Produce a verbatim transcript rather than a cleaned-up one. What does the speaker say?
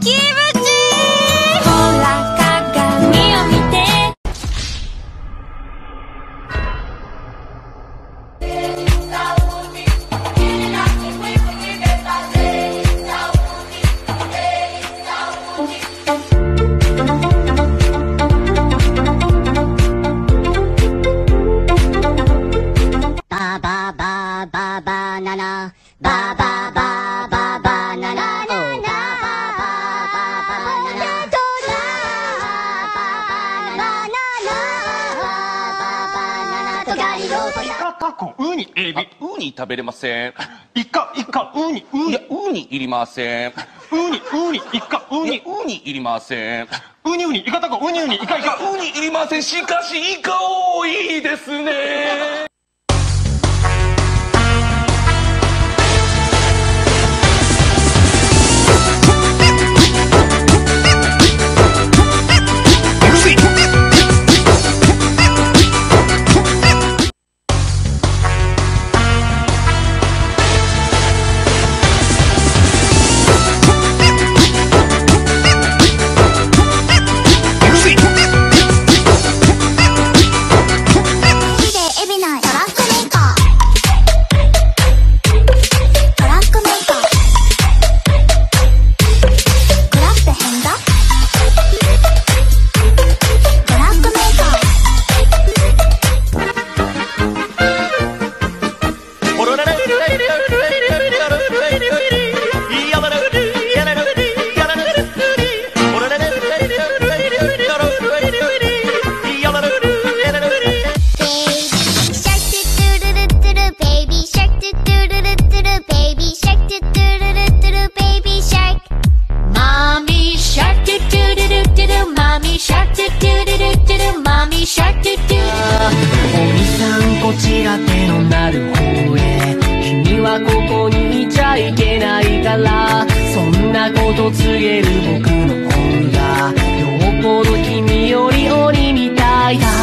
気持ちいい。ほら鏡を見て。 バババババナナバババババナナバババババナイカ、タコ、ウニ、エビ。 ウニ食べれません。 イカ、イカ、ウニ、ウニ。 いや、ウニいりません。 ウニ、ウニ、イカ、ウニ。 ウニいりません。 ウニウニ、イカタコ、ウニウニ、イカイカ。 ウニいりません。しかし、イカ多いですね。 こちら手のなる方へ、君はここにいちゃいけないから、そんなこと告げる僕の方がよっぽど君より鬼みたいだ。